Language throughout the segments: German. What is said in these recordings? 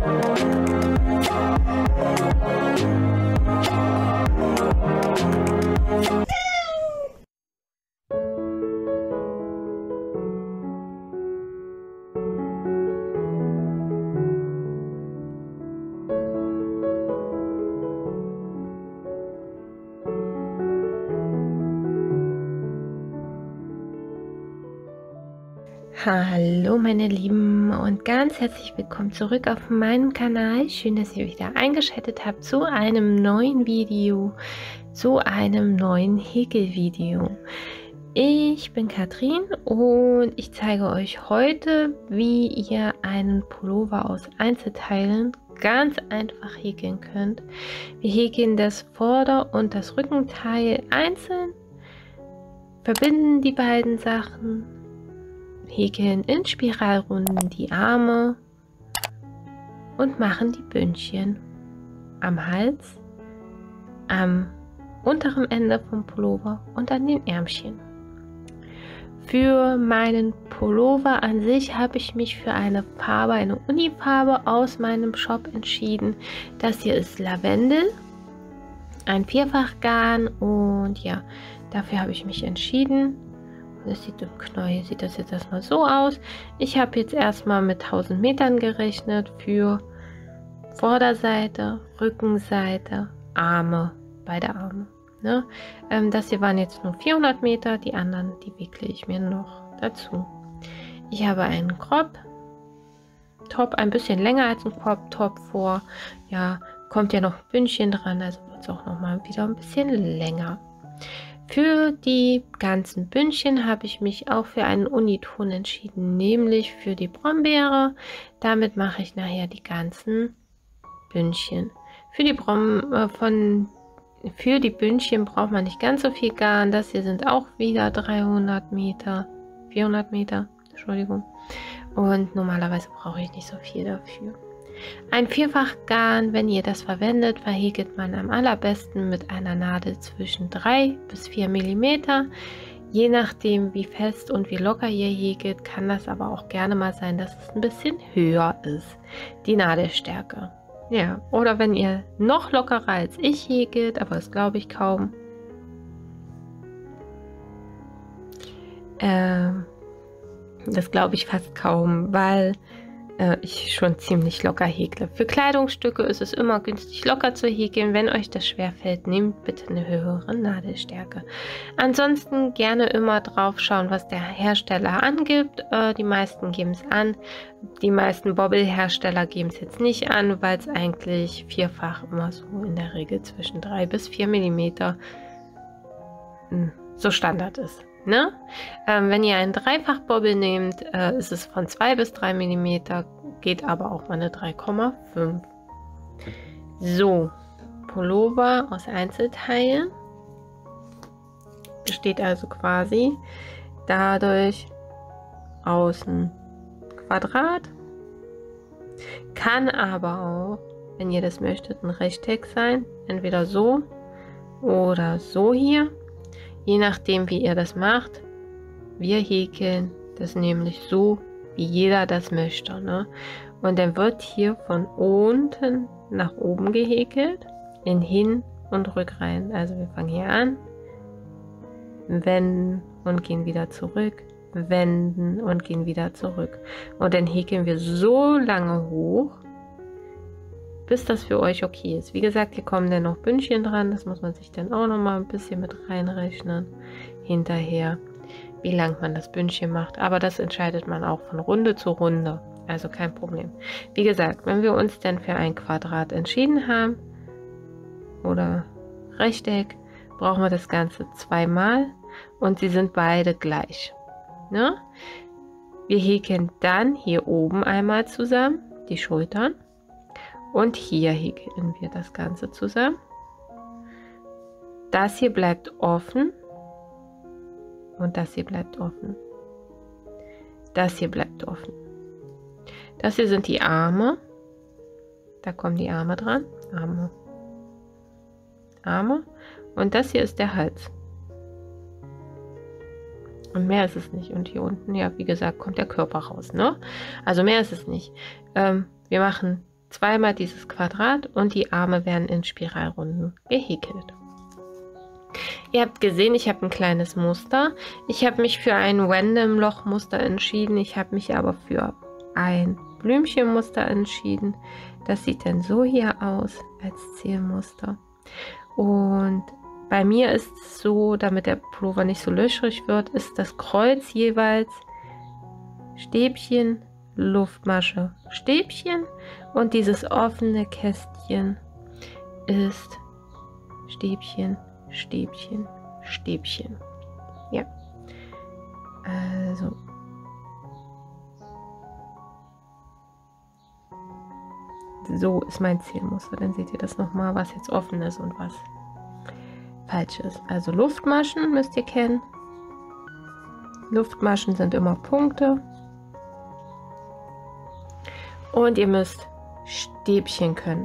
Hallo meine Lieben und ganz herzlich willkommen zurück auf meinem Kanal. Schön, dass ihr wieder eingeschaltet habt zu einem neuen Video, zu einem neuen Häkelvideo. Ich bin Katrin und ich zeige euch heute, wie ihr einen Pullover aus Einzelteilen ganz einfach häkeln könnt. Wir häkeln das Vorder- und das Rückenteil einzeln, verbinden die beiden Sachen, häkeln in Spiralrunden die Arme und machen die Bündchen am Hals, am unteren Ende vom Pullover und an den Ärmchen. Für meinen Pullover an sich habe ich mich für eine Farbe, eine Unifarbe aus meinem Shop entschieden. Das hier ist Lavendel, ein Vierfachgarn, und ja, dafür habe ich mich entschieden. Das sieht im Knäuel, sieht das jetzt erstmal so aus. Ich habe jetzt erstmal mit 1000 Metern gerechnet für Vorderseite, Rückenseite, Arme, beide Arme. Ne? Das hier waren jetzt nur 400 Meter, die anderen, die wickle ich mir noch dazu. Ich habe einen Crop-Top, ein bisschen länger als ein Crop-Top vor. Ja, kommt ja noch ein Bündchen dran, also wird es auch noch mal wieder ein bisschen länger. Für die ganzen Bündchen habe ich mich auch für einen Uniton entschieden, nämlich für die Brombeere. Damit mache ich nachher die ganzen Bündchen. Für die Bündchen braucht man nicht ganz so viel Garn. Das hier sind auch wieder 400 Meter, Entschuldigung. Und normalerweise brauche ich nicht so viel dafür. Ein Vierfachgarn, wenn ihr das verwendet, verhäkelt man am allerbesten mit einer Nadel zwischen 3 bis 4 mm. Je nachdem, wie fest und wie locker ihr häkelt, kann das aber auch gerne mal sein, dass es ein bisschen höher ist, die Nadelstärke. Ja, oder wenn ihr noch lockerer als ich häkelt, aber das glaube ich kaum. Das glaube ich fast kaum, weil ich schon ziemlich locker häkle. Für Kleidungsstücke ist es immer günstig, locker zu häkeln. Wenn euch das schwer fällt, nehmt bitte eine höhere Nadelstärke. Ansonsten gerne immer drauf schauen, was der Hersteller angibt. Die meisten geben es an. Die meisten Bobbelhersteller geben es jetzt nicht an, weil es eigentlich vierfach immer so in der Regel zwischen 3 bis 4 mm so Standard ist. Ne? Wenn ihr einen Dreifach-Bobbel nehmt, ist es von 2 bis 3 mm, geht aber auch mal eine 3,5. So, Pullover aus Einzelteilen besteht also quasi dadurch außen Quadrat, kann aber auch, wenn ihr das möchtet, ein Rechteck sein, entweder so oder so hier. Je nachdem, wie ihr das macht. Wir häkeln das nämlich so, wie jeder das möchte. Ne? Und dann wird hier von unten nach oben gehäkelt, in Hin- und Rückreihen. Also wir fangen hier an, wenden und gehen wieder zurück, wenden und gehen wieder zurück. Und dann häkeln wir so lange hoch, bis das für euch okay ist. Wie gesagt, hier kommen dann noch Bündchen dran. Das muss man sich dann auch noch mal ein bisschen mit reinrechnen hinterher, wie lang man das Bündchen macht. Aber das entscheidet man auch von Runde zu Runde. Also kein Problem. Wie gesagt, wenn wir uns dann für ein Quadrat entschieden haben oder Rechteck, brauchen wir das Ganze zweimal und sie sind beide gleich. Ne? Wir häkeln dann hier oben einmal zusammen die Schultern. Und hier häkeln wir das Ganze zusammen. Das hier bleibt offen. Und das hier bleibt offen. Das hier bleibt offen. Das hier sind die Arme. Da kommen die Arme dran. Arme. Arme. Und das hier ist der Hals. Und mehr ist es nicht. Und hier unten, ja, wie gesagt, kommt der Körper raus. Ne? Also mehr ist es nicht. Wir machen zweimal dieses Quadrat und die Arme werden in Spiralrunden gehäkelt. Ihr habt gesehen, ich habe ein kleines Muster. Ich habe mich für ein Random Loch Muster entschieden. Ich habe mich aber für ein Blümchenmuster entschieden. Das sieht dann so hier aus als Zielmuster. Und bei mir ist es so, damit der Pullover nicht so löchrig wird, ist das Kreuz jeweils Stäbchen, Luftmasche, Stäbchen und dieses offene Kästchen ist Stäbchen, Stäbchen, Stäbchen. Ja, also so ist mein Zielmuster. Dann seht ihr das nochmal, was jetzt offen ist und was falsch ist. Also Luftmaschen müsst ihr kennen. Luftmaschen sind immer Punkte. Und ihr müsst Stäbchen können.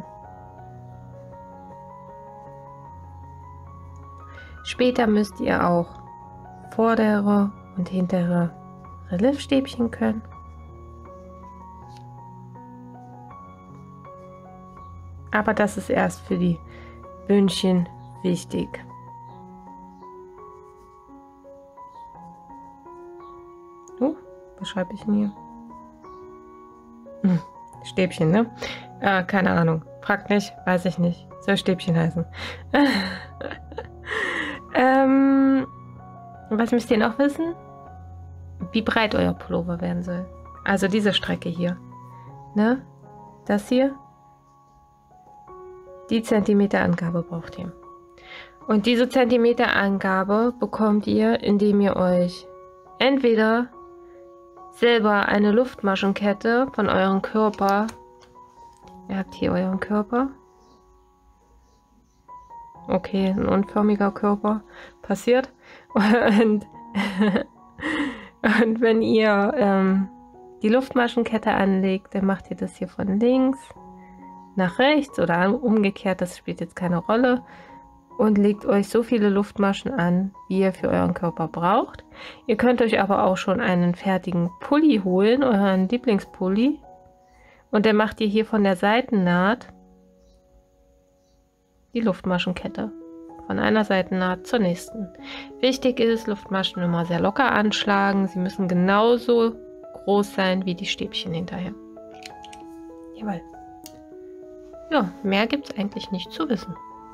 Später müsst ihr auch vordere und hintere Reliefstäbchen können. Aber das ist erst für die Bündchen wichtig. Was schreibe ich denn hier? Stäbchen, ne? Keine Ahnung. Fragt nicht, weiß ich nicht. Soll Stäbchen heißen. Was müsst ihr noch wissen? Wie breit euer Pullover werden soll. Also diese Strecke hier. Ne? Das hier. Die Zentimeterangabe braucht ihr. Und diese Zentimeterangabe bekommt ihr, indem ihr euch entweder selber eine Luftmaschenkette von eurem Körper. Ihr habt hier euren Körper. Okay, ein unförmiger Körper. Passiert. Und wenn ihr die Luftmaschenkette anlegt, dann macht ihr das hier von links nach rechts oder umgekehrt, das spielt jetzt keine Rolle. Und legt euch so viele Luftmaschen an, wie ihr für euren Körper braucht. Ihr könnt euch aber auch schon einen fertigen Pulli holen, euren Lieblingspulli. Und dann macht ihr hier von der Seitennaht die Luftmaschenkette. Von einer Seitennaht zur nächsten. Wichtig ist, Luftmaschen immer sehr locker anschlagen. Sie müssen genauso groß sein wie die Stäbchen hinterher. Jawohl. Ja, mehr gibt es eigentlich nicht zu wissen.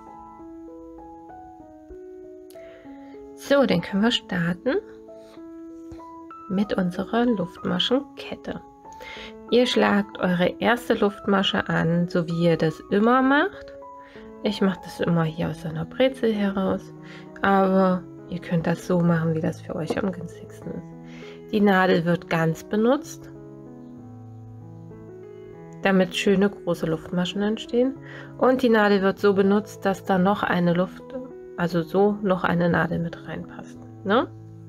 So, dann können wir starten mit unserer Luftmaschenkette. Ihr schlagt eure erste Luftmasche an, so wie ihr das immer macht. Ich mache das immer hier aus einer Brezel heraus, aber ihr könnt das so machen, wie das für euch am günstigsten ist. Die Nadel wird ganz benutzt, damit schöne große Luftmaschen entstehen. Und die Nadel wird so benutzt, dass da noch eine noch eine Nadel mit reinpasst. Ne?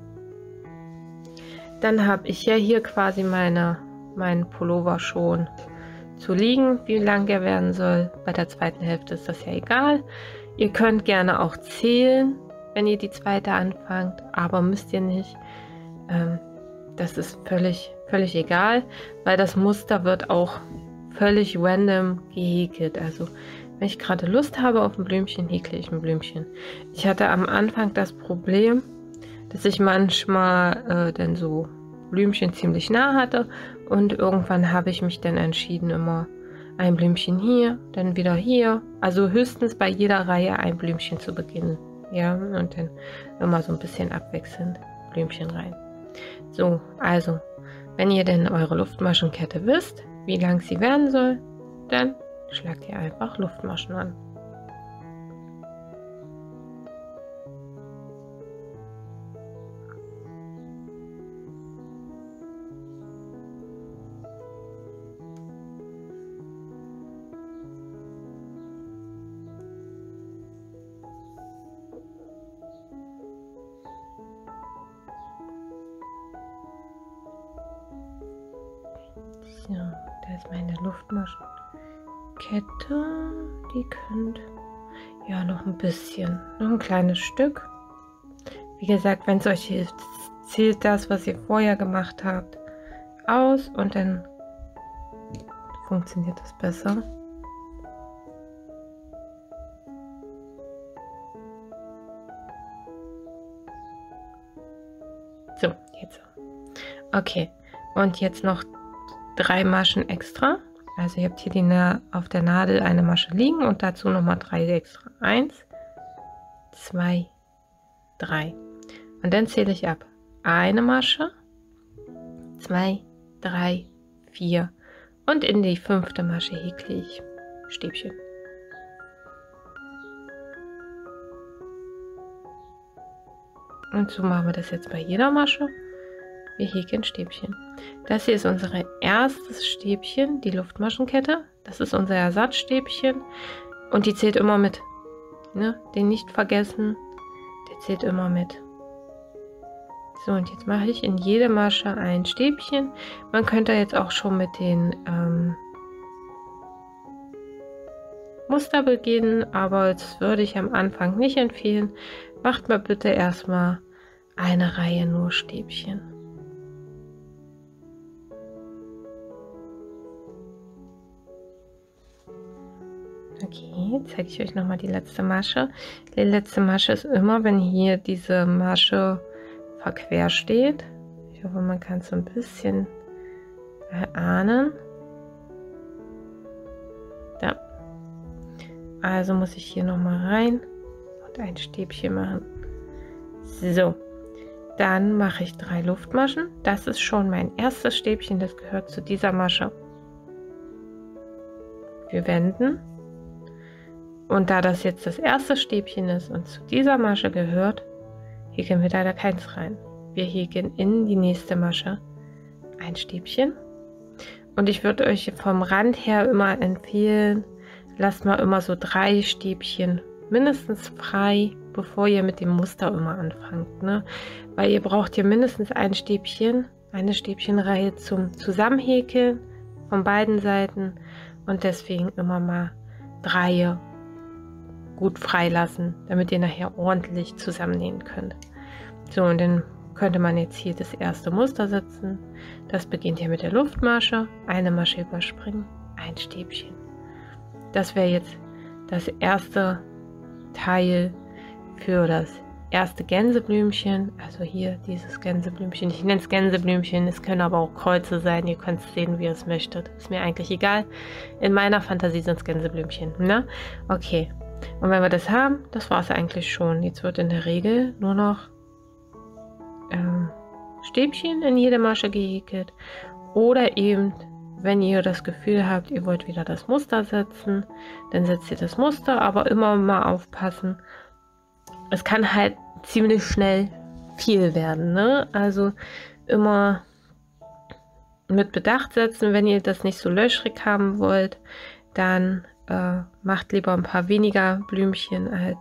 Dann habe ich ja hier quasi meinen Pullover schon zu liegen, wie lang er werden soll. Bei der zweiten Hälfte ist das ja egal. Ihr könnt gerne auch zählen, wenn ihr die zweite anfangt, aber müsst ihr nicht. Das ist völlig egal, weil das Muster wird auch völlig random gehäkelt. Also wenn ich gerade Lust habe auf ein Blümchen, häkle ich ein Blümchen. Ich hatte am Anfang das Problem, dass ich manchmal dann so Blümchen ziemlich nah hatte und irgendwann habe ich mich dann entschieden, immer ein Blümchen hier, dann wieder hier. Also höchstens bei jeder Reihe ein Blümchen zu beginnen. Ja, und dann immer so ein bisschen abwechselnd Blümchen rein. So, also, wenn ihr denn eure Luftmaschenkette wisst, wie lang sie werden soll, dann schlagt ihr einfach Luftmaschen an. So, da ist meine Luftmaschenkette. Die könnt ja noch ein bisschen, noch ein kleines Stück. Wie gesagt, wenn es euch hilft, zählt das, was ihr vorher gemacht habt, aus und dann funktioniert das besser. So, jetzt. Okay, und jetzt noch 3 Maschen extra. Also ihr habt hier auf der Nadel eine Masche liegen und dazu nochmal 3 extra. 1, 2, 3. Und dann zähle ich ab. Eine Masche, 2, 3, 4. Und in die 5. Masche häkle ich Stäbchen. Und so machen wir das jetzt bei jeder Masche. Wir häkeln Stäbchen. Das hier ist unser erstes Stäbchen, die Luftmaschenkette. Das ist unser Ersatzstäbchen. Und die zählt immer mit. Ne? Den nicht vergessen. Der zählt immer mit. So, und jetzt mache ich in jede Masche ein Stäbchen. Man könnte jetzt auch schon mit den Muster beginnen, aber das würde ich am Anfang nicht empfehlen. Macht mal bitte erstmal eine Reihe nur Stäbchen. Okay, zeige ich euch nochmal die letzte Masche. Die letzte Masche ist immer, wenn hier diese Masche verquer steht. Ich hoffe, man kann es so ein bisschen erahnen. Da. Also muss ich hier nochmal rein und ein Stäbchen machen. So, dann mache ich 3 Luftmaschen. Das ist schon mein erstes Stäbchen, das gehört zu dieser Masche. Wir wenden. Und da das jetzt das erste Stäbchen ist und zu dieser Masche gehört, häkeln wir leider keins rein. Wir häkeln in die nächste Masche ein Stäbchen. Und ich würde euch vom Rand her immer empfehlen, lasst mal immer so 3 Stäbchen mindestens frei, bevor ihr mit dem Muster immer anfangt. Ne? Weil ihr braucht hier mindestens ein Stäbchen, eine Stäbchenreihe zum Zusammenhäkeln von beiden Seiten. Und deswegen immer mal 3 gut freilassen, damit ihr nachher ordentlich zusammennähen könnt. So, und dann könnte man jetzt hier das erste Muster setzen. Das beginnt hier mit der Luftmasche, eine Masche überspringen, ein Stäbchen. Das wäre jetzt das erste Teil für das erste Gänseblümchen. Also hier dieses Gänseblümchen. Ich nenne es Gänseblümchen, es können aber auch Kreuze sein. Ihr könnt es sehen, wie ihr es möchtet. Ist mir eigentlich egal. In meiner Fantasie sind es Gänseblümchen. Ne? Okay. Und wenn wir das haben, das war es eigentlich schon. Jetzt wird in der Regel nur noch Stäbchen in jede Masche gehäkelt. Oder eben, wenn ihr das Gefühl habt, ihr wollt wieder das Muster setzen, dann setzt ihr das Muster, aber immer mal aufpassen. Es kann halt ziemlich schnell viel werden. Ne? Also immer mit Bedacht setzen, wenn ihr das nicht so löchrig haben wollt, dann macht lieber ein paar weniger Blümchen als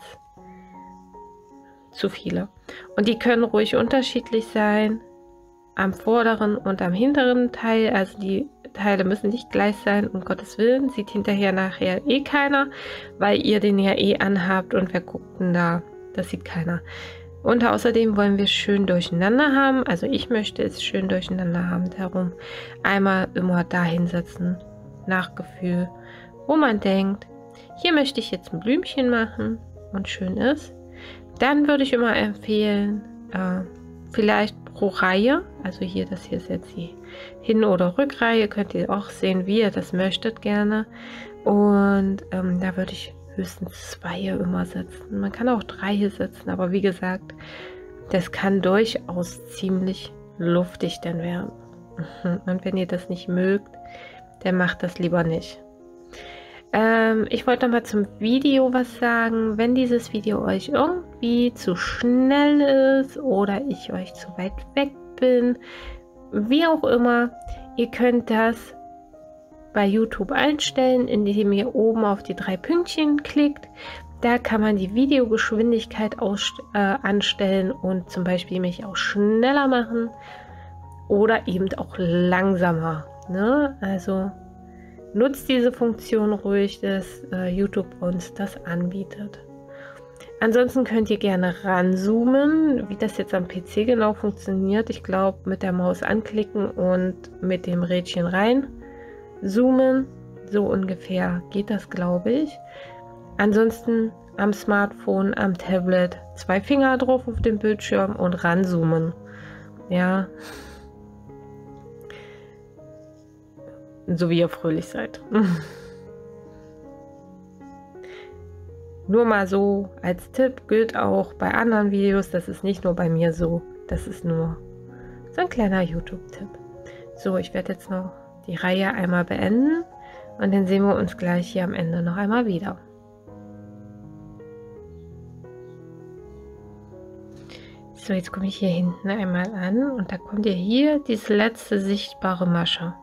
zu viele. Und die können ruhig unterschiedlich sein, am vorderen und am hinteren Teil. Also die Teile müssen nicht gleich sein, um Gottes Willen. Sieht hinterher nachher eh keiner, weil ihr den ja eh anhabt und wer guckt denn da? Das sieht keiner. Und außerdem wollen wir schön durcheinander haben. Also ich möchte es schön durcheinander haben. Darum einmal immer da hinsetzen, nach Gefühl, wo man denkt, hier möchte ich jetzt ein Blümchen machen und schön ist. Dann würde ich immer empfehlen, vielleicht pro Reihe, also hier, das hier ist jetzt die Hin- oder Rückreihe, könnt ihr auch sehen, wie ihr das möchtet gerne. Und da würde ich höchstens 2 immer setzen. Man kann auch 3 setzen, aber wie gesagt, das kann durchaus ziemlich luftig dann werden. Und wenn ihr das nicht mögt, dann macht das lieber nicht. Ich wollte noch mal zum Video was sagen. Wenn dieses Video euch irgendwie zu schnell ist oder ich euch zu weit weg bin, wie auch immer, ihr könnt das bei YouTube einstellen, indem ihr oben auf die 3 Pünktchen klickt. Da kann man die Videogeschwindigkeit anstellen und zum Beispiel mich auch schneller machen oder eben auch langsamer. Ne? Also nutzt diese Funktion ruhig, dass YouTube uns das anbietet. Ansonsten könnt ihr gerne ranzoomen, wie das jetzt am PC genau funktioniert. Ich glaube, mit der Maus anklicken und mit dem Rädchen rein zoomen. So ungefähr geht das, glaube ich. Ansonsten am Smartphone, am Tablet 2 Finger drauf auf den Bildschirm und ranzoomen. Ja. So wie ihr fröhlich seid. Nur mal so als Tipp, gilt auch bei anderen Videos, das ist nicht nur bei mir so, das ist nur so ein kleiner YouTube-Tipp. So, ich werde jetzt noch die Reihe einmal beenden und dann sehen wir uns gleich hier am Ende noch einmal wieder. So, jetzt komme ich hier hinten einmal an und da kommt ihr hier diese letzte sichtbare Masche.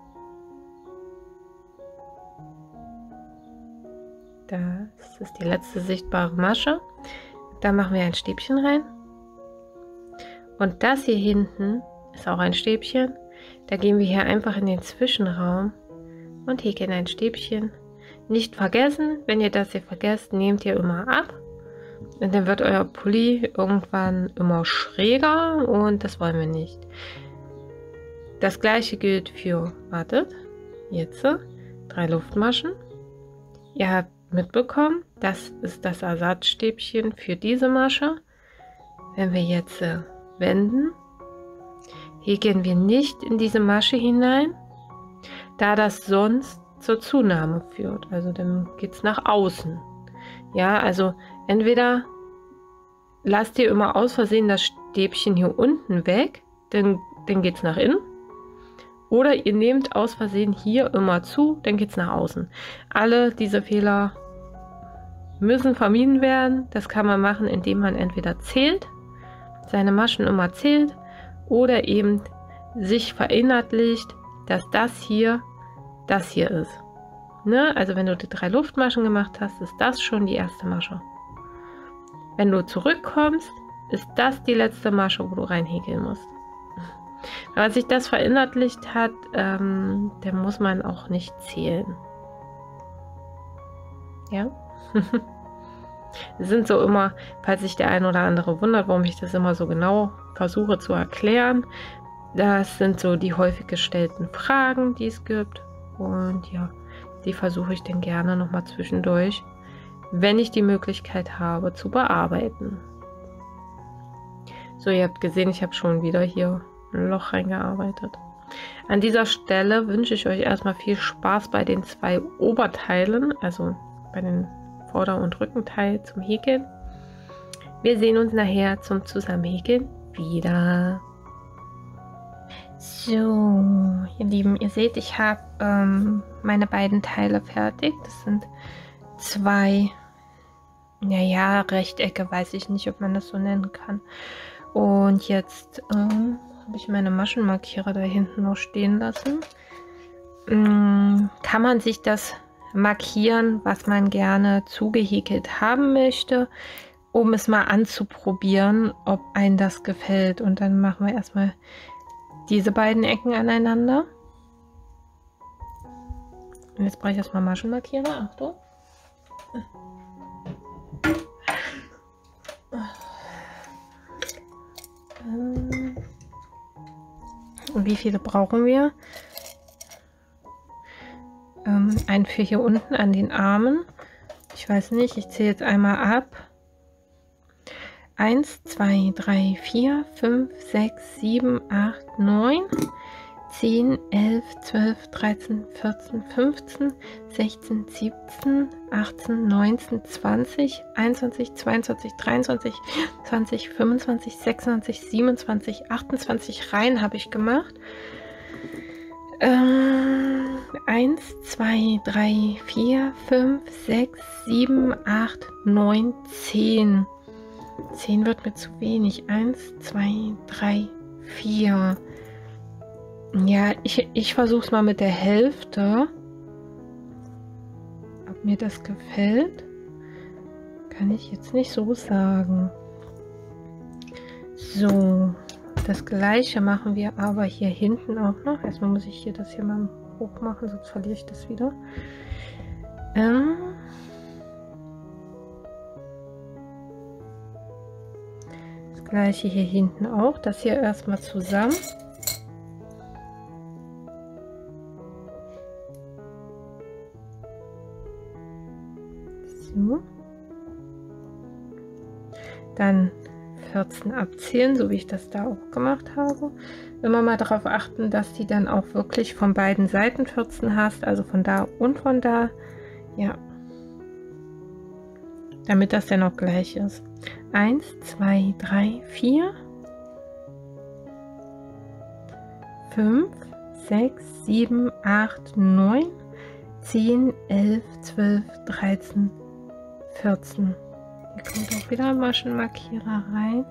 Das ist die letzte sichtbare Masche. Da machen wir ein Stäbchen rein. Und das hier hinten ist auch ein Stäbchen. Da gehen wir hier einfach in den Zwischenraum und häkeln ein Stäbchen. Nicht vergessen, wenn ihr das hier vergesst, nehmt ihr immer ab. Und dann wird euer Pulli irgendwann immer schräger und das wollen wir nicht. Das gleiche gilt für, wartet, jetzt 3 Luftmaschen. Ihr habt mitbekommen, das ist das Ersatzstäbchen für diese Masche. Wenn wir jetzt wenden, häkeln wir nicht in diese Masche hinein, da das sonst zur Zunahme führt. Also dann geht es nach außen. Ja, also entweder lasst ihr immer aus Versehen das Stäbchen hier unten weg, dann geht es nach innen. Oder ihr nehmt aus Versehen hier immer zu, dann geht es nach außen. Alle diese Fehler müssen vermieden werden. Das kann man machen, indem man entweder zählt, seine Maschen immer zählt, oder eben sich verinnerlicht, dass das hier ist. Ne? Also wenn du die 3 Luftmaschen gemacht hast, ist das schon die erste Masche. Wenn du zurückkommst, ist das die letzte Masche, wo du reinhäkeln musst. Wenn man sich das verinnerlicht hat, dann muss man auch nicht zählen. Ja? Es sind so immer, falls sich der ein oder andere wundert, warum ich das immer so genau versuche zu erklären, das sind so die häufig gestellten Fragen, die es gibt. Und ja, die versuche ich dann gerne nochmal zwischendurch, wenn ich die Möglichkeit habe, zu bearbeiten. So, ihr habt gesehen, ich habe schon wieder hier ein Loch reingearbeitet. An dieser Stelle wünsche ich euch erstmal viel Spaß bei den 2 Oberteilen, also bei den Vorder- und Rückenteil zum Häkeln. Wir sehen uns nachher zum Zusammenhäkeln wieder. So, ihr Lieben, ihr seht, ich habe meine beiden Teile fertig. Das sind 2, naja, Rechtecke, weiß ich nicht, ob man das so nennen kann. Und jetzt habe ich meine Maschenmarkierer da hinten noch stehen lassen. Kann man sich das markieren, was man gerne zugehäkelt haben möchte, um es mal anzuprobieren, ob einem das gefällt. Und dann machen wir erstmal diese beiden Ecken aneinander. Und jetzt brauche ich erstmal Maschenmarkierer. Achtung. Und wie viele brauchen wir? Einen für hier unten an den Armen. Ich weiß nicht, ich zähle jetzt einmal ab. 1, 2, 3, 4, 5, 6, 7, 8, 9, 10, 11, 12, 13, 14, 15, 16, 17, 18, 19, 20, 21, 22, 23, 20, 25, 26, 27, 28 Reihen habe ich gemacht. 1, 2, 3, 4, 5, 6, 7, 8, 9, 10. 10 wird mir zu wenig. 1, 2, 3, 4. Ja, ich versuche es mal mit der Hälfte. Ob mir das gefällt, kann ich jetzt nicht so sagen. So, das gleiche machen wir aber hier hinten auch noch. Erstmal muss ich hier das hier mal hoch machen, sonst verliere ich das wieder. Das gleiche hier hinten auch. Das hier erstmal zusammen. So. Dann 14 abzählen, so wie ich das da auch gemacht habe. Immer mal darauf achten, dass die dann auch wirklich von beiden Seiten 14 hast, also von da und von da. Ja. Damit das dann auch gleich ist. 1, 2, 3, 4, 5, 6, 7, 8, 9, 10, 11, 12, 13, 14. Hier kommt auch wieder ein Maschenmarkierer rein.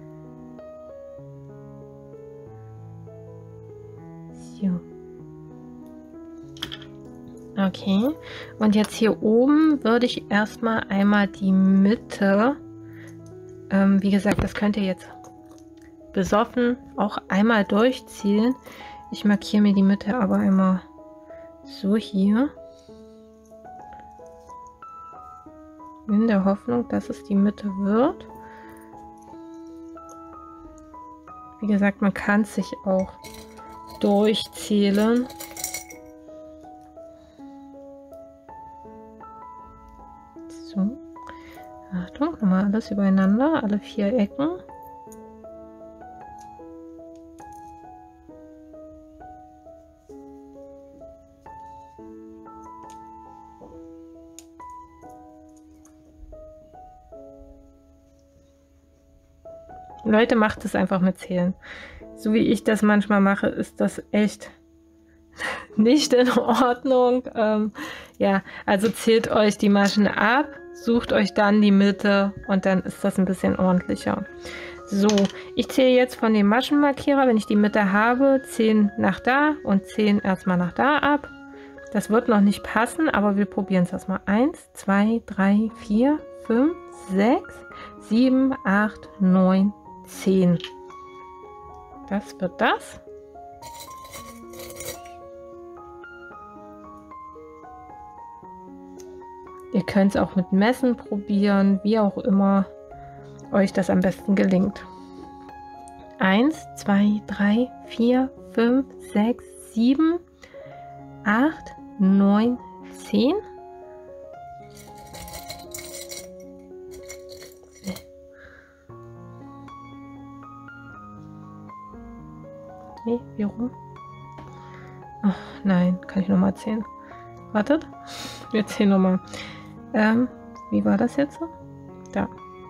So. Okay, und jetzt hier oben würde ich erstmal einmal die Mitte, wie gesagt, das könnt ihr jetzt besoffen auch einmal durchziehen. Ich markiere mir die Mitte aber einmal so hier. In der Hoffnung, dass es die Mitte wird. Wie gesagt, man kann es sich auch durchzählen. So. Achtung, nochmal alles übereinander, alle 4 Ecken. Leute, macht es einfach mit Zählen. So wie ich das manchmal mache, ist das echt nicht in Ordnung. Ja, also zählt euch die Maschen ab, sucht euch dann die Mitte und dann ist das ein bisschen ordentlicher. So, ich zähle jetzt von dem Maschenmarkierer, wenn ich die Mitte habe, 10 nach da und 10 erstmal nach da ab. Das wird noch nicht passen, aber wir probieren es erstmal. 1, 2, 3, 4, 5, 6, 7, 8, 9, 10. Das wird das. Ihr könnt es auch mit Messen probieren, wie auch immer euch das am besten gelingt. 1, 2, 3, 4, 5, 6, 7, 8, 9, 10. Nee, wie rum? Ach, nein, kann ich nochmal zählen. Wartet, wir zählen nochmal. Wie war das jetzt? Da.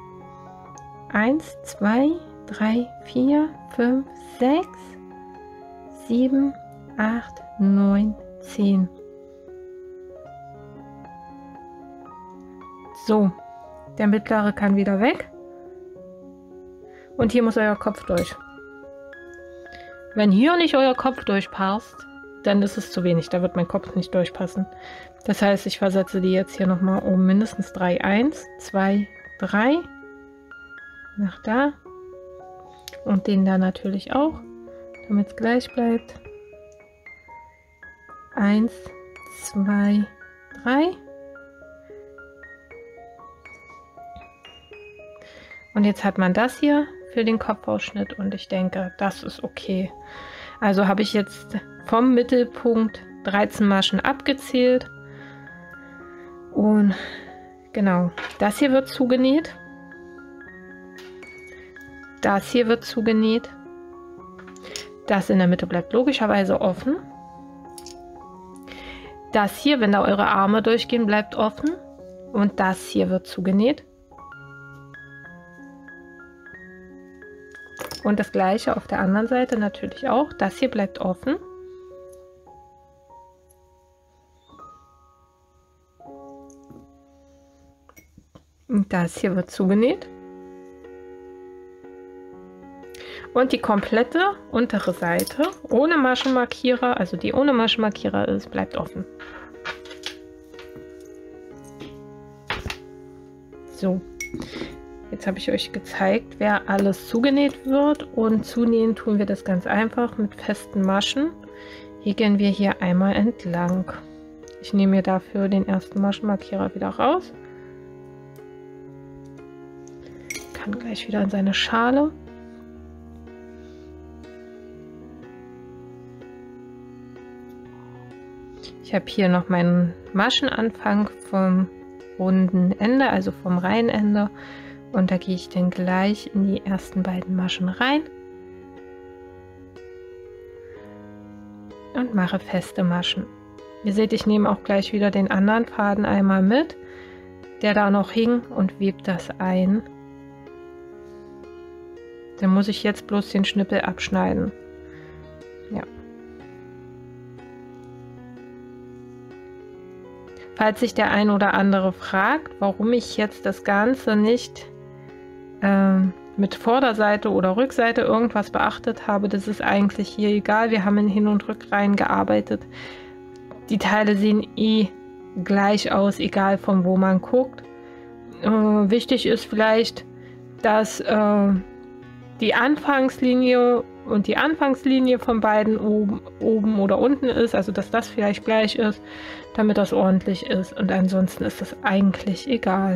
1, 2, 3, 4, 5, 6, 7, 8, 9, 10. So, der mittlere kann wieder weg. Und hier muss euer Kopf durch. Wenn hier nicht euer Kopf durchpasst, dann ist es zu wenig. Da wird mein Kopf nicht durchpassen. Das heißt, ich versetze die jetzt hier nochmal um mindestens 3. 1, 2, 3. Nach da. Und den da natürlich auch, damit es gleich bleibt. 1, 2, 3. Und jetzt hat man das hier für den Kopfausschnitt und ich denke, das ist okay. Also habe ich jetzt vom Mittelpunkt 13 Maschen abgezählt. Und genau, das hier wird zugenäht. Das hier wird zugenäht. Das in der Mitte bleibt logischerweise offen. Das hier, wenn da eure Arme durchgehen, bleibt offen. Und das hier wird zugenäht. Und das gleiche auf der anderen Seite natürlich auch. Das hier bleibt offen. Und das hier wird zugenäht. Und die komplette untere Seite ohne Maschenmarkierer, also die ohne Maschenmarkierer ist, bleibt offen. So. Jetzt habe ich euch gezeigt, wer alles zugenäht wird, und zunähen tun wir das ganz einfach mit festen Maschen. Häkeln wir hier einmal entlang. Ich nehme mir dafür den ersten Maschenmarkierer wieder raus. Kann gleich wieder in seine Schale. Ich habe hier noch meinen Maschenanfang vom runden Ende, also vom Reihenende. Und da gehe ich dann gleich in die ersten beiden Maschen rein und mache feste Maschen. Ihr seht, ich nehme auch gleich wieder den anderen Faden einmal mit, der da noch hing, und webe das ein. Dann muss ich jetzt bloß den Schnippel abschneiden. Ja. Falls sich der ein oder andere fragt, warum ich jetzt das Ganze nicht mit Vorderseite oder Rückseite irgendwas beachtet habe, das ist eigentlich hier egal. Wir haben in Hin- und Rückreihen gearbeitet. Die Teile sehen eh gleich aus, egal von wo man guckt. Wichtig ist vielleicht, dass die Anfangslinie und die Anfangslinie von beiden oben oder unten ist, also dass das vielleicht gleich ist, damit das ordentlich ist. Und ansonsten ist das eigentlich egal.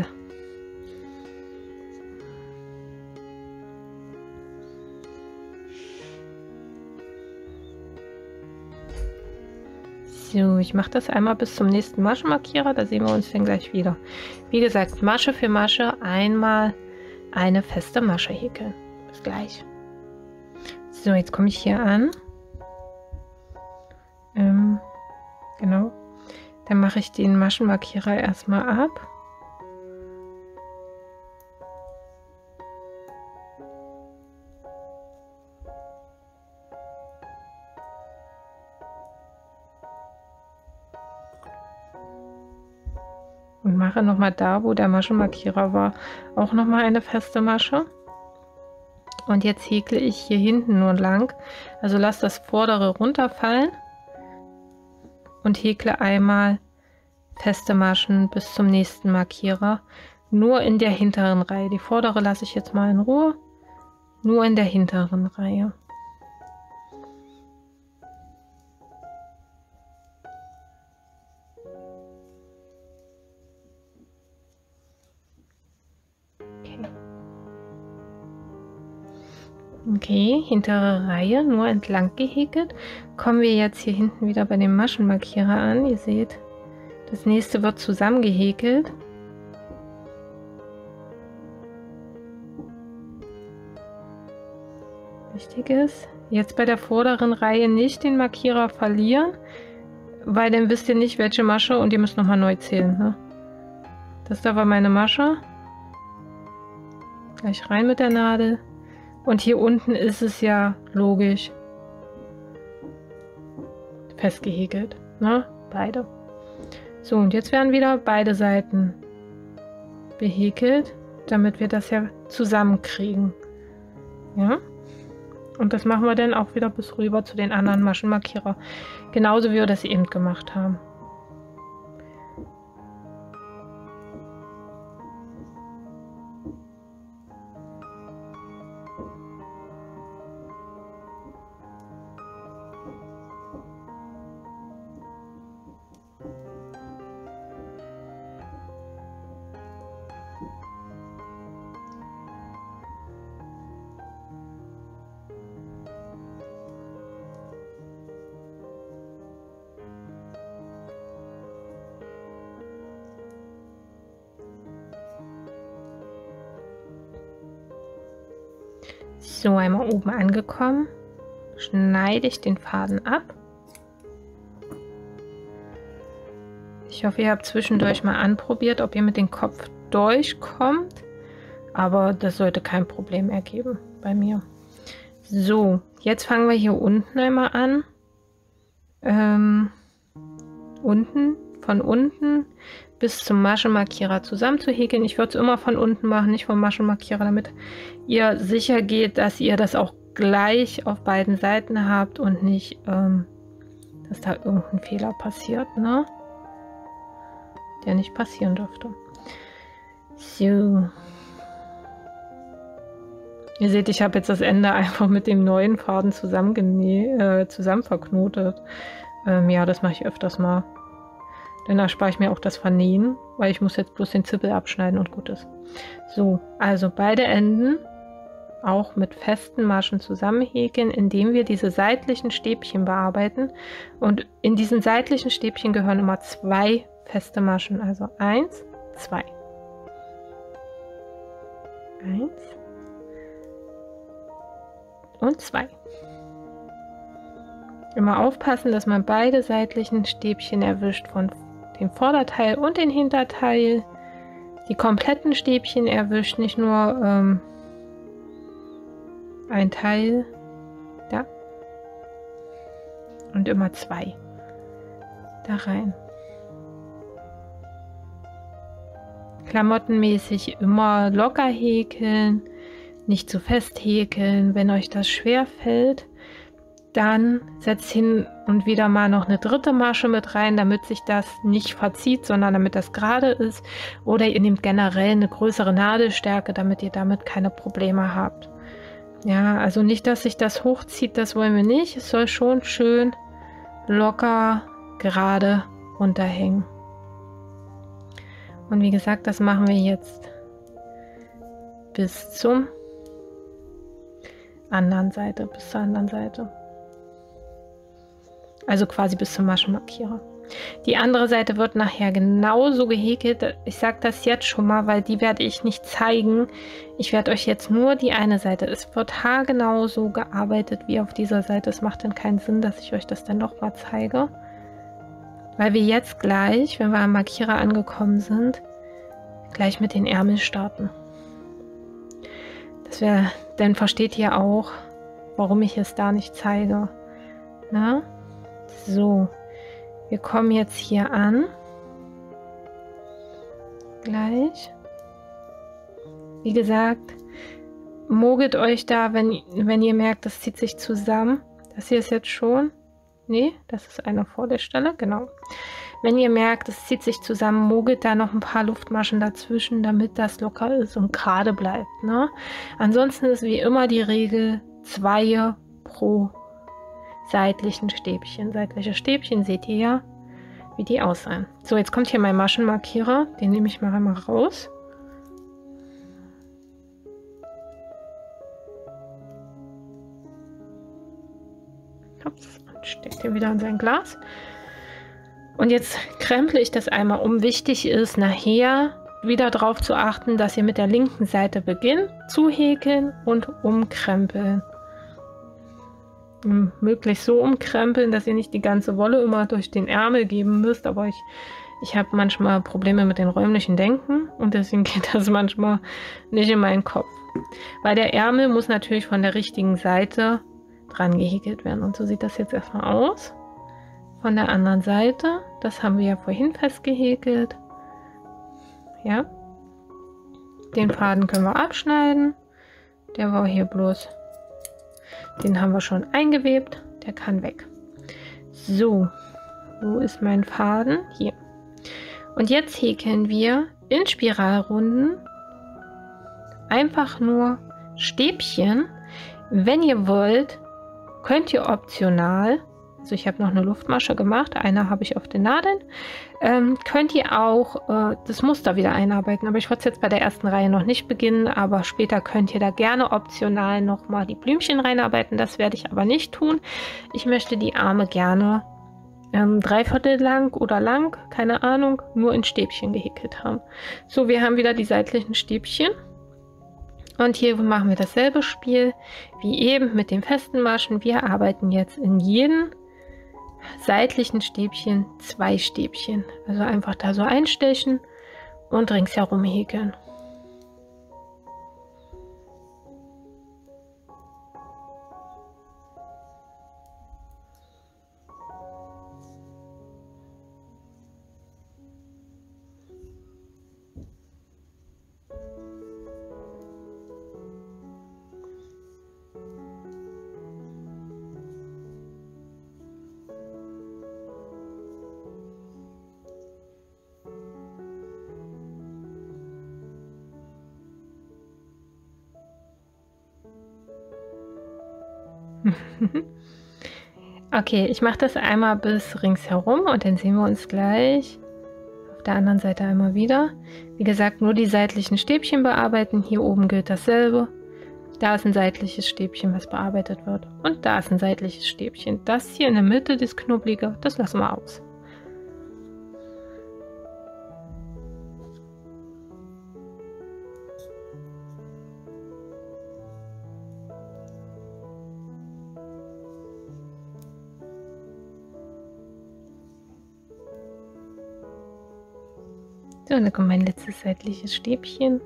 So, ich mache das einmal bis zum nächsten Maschenmarkierer, da sehen wir uns dann gleich wieder. Wie gesagt, Masche für Masche einmal eine feste Masche häkeln. Bis gleich. So, jetzt komme ich hier an. Genau. Dann mache ich den Maschenmarkierer erstmal ab. Und mache nochmal da, wo der Maschenmarkierer war, auch nochmal eine feste Masche. Und jetzt häkle ich hier hinten nur lang. Also lasse das vordere runterfallen und häkle einmal feste Maschen bis zum nächsten Markierer. Nur in der hinteren Reihe. Die vordere lasse ich jetzt mal in Ruhe. Nur in der hinteren Reihe. Okay, hintere Reihe nur entlang gehäkelt. Kommen wir jetzt hier hinten wieder bei dem Maschenmarkierer an. Ihr seht, das nächste wird zusammengehäkelt. Wichtig ist, jetzt bei der vorderen Reihe nicht den Markierer verlieren, weil dann wisst ihr nicht, welche Masche, und ihr müsst nochmal neu zählen. Ne? Das da war meine Masche. Gleich rein mit der Nadel. Und hier unten ist es ja logisch festgehäkelt, ne? Beide. So, und jetzt werden wieder beide Seiten behäkelt, damit wir das ja zusammenkriegen. Ja? Und das machen wir dann auch wieder bis rüber zu den anderen Maschenmarkierer. Genauso wie wir das eben gemacht haben. So, einmal oben angekommen, schneide ich den Faden ab. Ich hoffe, ihr habt zwischendurch mal anprobiert, ob ihr mit dem Kopf durchkommt, aber das sollte kein Problem ergeben bei mir. So, jetzt fangen wir hier unten einmal an. Von unten bis zum Maschenmarkierer zusammen zu häkeln. Ich würde es immer von unten machen, nicht vom Maschenmarkierer, damit ihr sicher geht, dass ihr das auch gleich auf beiden Seiten habt und nicht, dass da irgendein Fehler passiert, ne? Der nicht passieren dürfte. So. Ihr seht, ich habe jetzt das Ende einfach mit dem neuen Faden zusammen verknotet. Ja, das mache ich öfters mal. Dann erspare ich mir auch das Vernähen, weil ich muss jetzt bloß den Zippel abschneiden und gut ist. So, also beide Enden auch mit festen Maschen zusammenhäkeln, indem wir diese seitlichen Stäbchen bearbeiten. Und in diesen seitlichen Stäbchen gehören immer 2 feste Maschen. Also 1, 2. 1 und 2. Immer aufpassen, dass man beide seitlichen Stäbchen erwischt, von dem Vorderteil und den Hinterteil. Die kompletten Stäbchen erwischt, nicht nur ein Teil. Da. Und immer 2 da rein. Klamottenmäßig immer locker häkeln, nicht zu fest häkeln. Wenn euch das schwer fällt, dann setzt hin und wieder mal noch eine dritte Masche mit rein, damit sich das nicht verzieht, sondern damit das gerade ist. Oder ihr nehmt generell eine größere Nadelstärke, damit ihr damit keine Probleme habt. Ja, also nicht, dass sich das hochzieht, das wollen wir nicht. Es soll schon schön locker gerade runterhängen. Und wie gesagt, das machen wir jetzt bis zur anderen Seite. Also quasi bis zum Maschenmarkierer. Die andere Seite wird nachher genauso gehäkelt. Ich sage das jetzt schon mal, weil die werde ich nicht zeigen. Ich werde euch jetzt nur die eine Seite. Es wird haargenau so gearbeitet wie auf dieser Seite. Es macht dann keinen Sinn, dass ich euch das dann nochmal zeige. Weil wir jetzt gleich, wenn wir am Markierer angekommen sind, gleich mit den Ärmeln starten. Dann versteht ihr auch, warum ich es da nicht zeige. Na? So, wir kommen jetzt hier an. Gleich. Wie gesagt, mogelt euch da, wenn ihr merkt, das zieht sich zusammen. Das hier ist jetzt schon. Nee, das ist eine vor der Stelle, genau. Wenn ihr merkt, es zieht sich zusammen, mogelt da noch ein paar Luftmaschen dazwischen, damit das locker ist und gerade bleibt. Ne? Ansonsten ist wie immer die Regel 2 pro seitlichen Stäbchen. Seitliche Stäbchen seht ihr ja, wie die aussehen. So, jetzt kommt hier mein Maschenmarkierer. Den nehme ich mal einmal raus. Ups, und steckt ihn wieder in sein Glas. Und jetzt kremple ich das einmal um. Wichtig ist nachher wieder darauf zu achten, dass ihr mit der linken Seite beginnt zu häkeln und umkrempeln. Möglichst so umkrempeln, dass ihr nicht die ganze Wolle immer durch den Ärmel geben müsst, aber ich habe manchmal Probleme mit dem räumlichen Denken und deswegen geht das manchmal nicht in meinen Kopf. Weil der Ärmel muss natürlich von der richtigen Seite dran gehäkelt werden und so sieht das jetzt erstmal aus. Von der anderen Seite, das haben wir ja vorhin festgehäkelt. Ja. Den Faden können wir abschneiden. Der war hier bloß. Den haben wir schon eingewebt. Der kann weg. So. Wo ist mein Faden? Hier. Und jetzt häkeln wir in Spiralrunden einfach nur Stäbchen. Wenn ihr wollt, könnt ihr optional, also ich habe noch eine Luftmasche gemacht, eine habe ich auf den Nadeln, könnt ihr auch das Muster wieder einarbeiten. Aber ich wollte es jetzt bei der ersten Reihe noch nicht beginnen, aber später könnt ihr da gerne optional nochmal die Blümchen reinarbeiten. Das werde ich aber nicht tun. Ich möchte die Arme gerne 3/4 lang oder lang, keine Ahnung, nur in Stäbchen gehäkelt haben. So, wir haben wieder die seitlichen Stäbchen. Und hier machen wir dasselbe Spiel wie eben mit den festen Maschen. Wir arbeiten jetzt in jedem seitlichen Stäbchen 2 Stäbchen. Also einfach da so einstechen und ringsherum häkeln. Okay, ich mache das einmal bis ringsherum und dann sehen wir uns gleich auf der anderen Seite einmal wieder. Wie gesagt, nur die seitlichen Stäbchen bearbeiten. Hier oben gilt dasselbe. Da ist ein seitliches Stäbchen, was bearbeitet wird. Und da ist ein seitliches Stäbchen. Das hier in der Mitte, das Knubbelige, das lassen wir aus. So, und dann kommt mein letztes seitliches Stäbchen.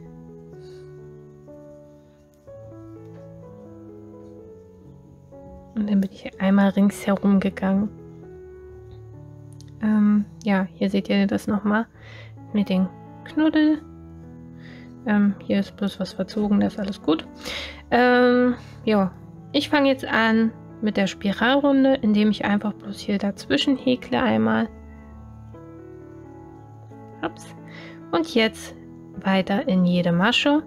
Und dann bin ich einmal ringsherum gegangen. Ja, hier seht ihr das nochmal mit den Knuddel. Hier ist bloß was verzogen, das ist alles gut. Ja, ich fange jetzt an mit der Spiralrunde, indem ich einfach bloß hier dazwischen häkle einmal. Ups. Und jetzt weiter in jede Masche.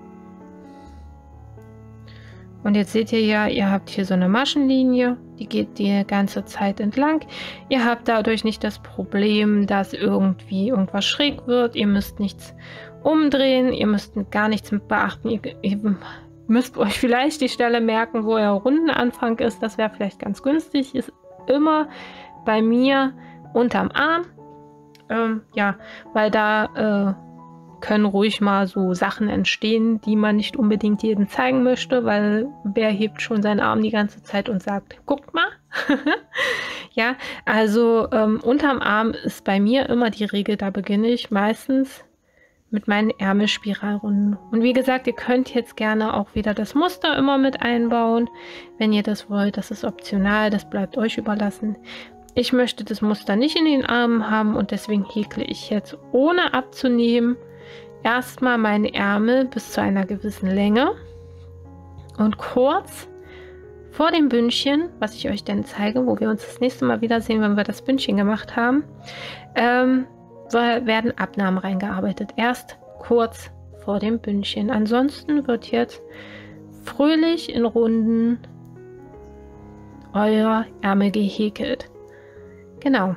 Und jetzt seht ihr ja, ihr habt hier so eine Maschenlinie, die geht die ganze Zeit entlang. Ihr habt dadurch nicht das Problem, dass irgendwie irgendwas schräg wird. Ihr müsst nichts umdrehen, ihr müsst gar nichts beachten. Ihr müsst euch vielleicht die Stelle merken, wo euer Rundenanfang ist. Das wäre vielleicht ganz günstig. Ist immer bei mir unterm Arm. Ja, weil da können ruhig mal so Sachen entstehen, die man nicht unbedingt jedem zeigen möchte, weil wer hebt schon seinen Arm die ganze Zeit und sagt, guckt mal. Ja, also unterm Arm ist bei mir immer die Regel, da beginne ich meistens mit meinen Ärmelspiralrunden. Und wie gesagt, ihr könnt jetzt gerne auch wieder das Muster immer mit einbauen, wenn ihr das wollt. Das ist optional, das bleibt euch überlassen. Ich möchte das Muster nicht in den Armen haben und deswegen häkle ich jetzt, ohne abzunehmen, erstmal meine Ärmel bis zu einer gewissen Länge und kurz vor dem Bündchen, was ich euch dann zeige, wo wir uns das nächste Mal wiedersehen, wenn wir das Bündchen gemacht haben, werden Abnahmen reingearbeitet. Erst kurz vor dem Bündchen. Ansonsten wird jetzt fröhlich in Runden euer Ärmel gehäkelt. Genau.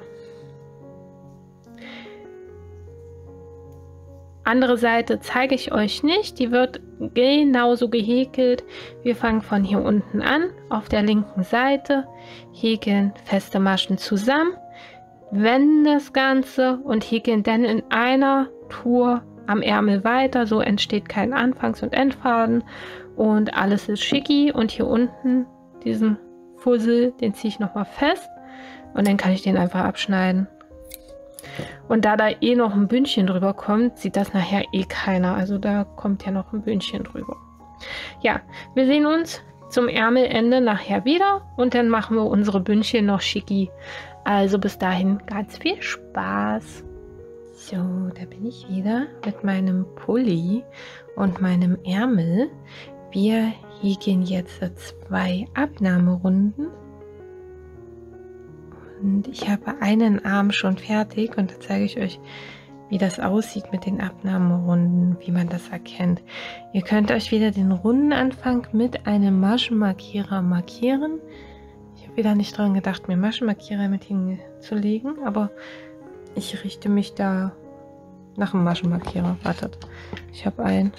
Andere Seite zeige ich euch nicht. Die wird genauso gehäkelt. Wir fangen von hier unten an. Auf der linken Seite häkeln feste Maschen zusammen, wenden das Ganze und häkeln dann in einer Tour am Ärmel weiter. So entsteht kein Anfangs- und Endfaden und alles ist schicki. Und hier unten diesen Fussel, den ziehe ich nochmal fest. Und dann kann ich den einfach abschneiden. Und da eh noch ein Bündchen drüber kommt, sieht das nachher eh keiner. Also da kommt ja noch ein Bündchen drüber. Ja, wir sehen uns zum Ärmelende nachher wieder. Und dann machen wir unsere Bündchen noch schicki. Also bis dahin ganz viel Spaß. So, da bin ich wieder mit meinem Pulli und meinem Ärmel. Wir häkeln jetzt 2 Abnahmerunden. Und ich habe einen Arm schon fertig und da zeige ich euch, wie das aussieht mit den Abnahmerunden, wie man das erkennt. Ihr könnt euch wieder den Rundenanfang mit einem Maschenmarkierer markieren. Ich habe wieder nicht dran gedacht, mir Maschenmarkierer mit hinzulegen, aber ich richte mich da nach dem Maschenmarkierer. Wartet, ich habe einen.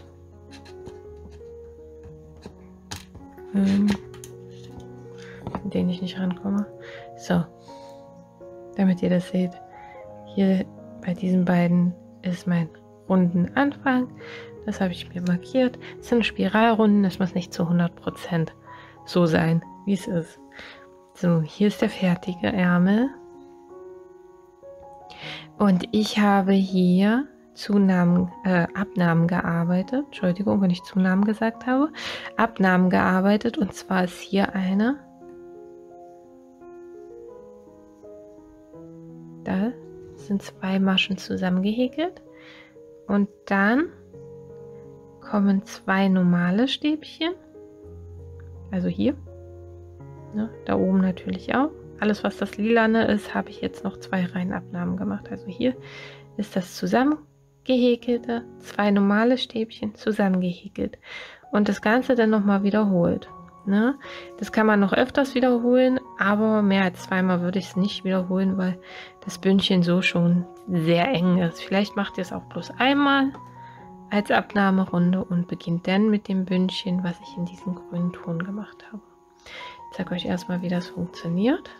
An den ich nicht rankomme. So. Damit ihr das seht, hier bei diesen beiden ist mein Rundenanfang. Das habe ich mir markiert. Es sind Spiralrunden, das muss nicht zu 100% so sein, wie es ist. So, hier ist der fertige Ärmel. Und ich habe hier Abnahmen gearbeitet. Entschuldigung, wenn ich Zunahmen gesagt habe. Abnahmen gearbeitet und zwar ist hier eine. Da sind 2 Maschen zusammengehäkelt und dann kommen 2 normale Stäbchen, also hier, ne, da oben natürlich auch. Alles, was das Lilane ist, habe ich jetzt noch 2 Reihenabnahmen gemacht. Also hier ist das zusammengehäkelte, 2 normale Stäbchen zusammengehäkelt und das Ganze dann nochmal wiederholt. Ne? Das kann man noch öfters wiederholen, aber mehr als 2-mal würde ich es nicht wiederholen, weil das Bündchen so schon sehr eng ist. Vielleicht macht ihr es auch bloß einmal als Abnahmerunde und beginnt dann mit dem Bündchen, was ich in diesem grünen Ton gemacht habe. Ich zeige euch erstmal, wie das funktioniert.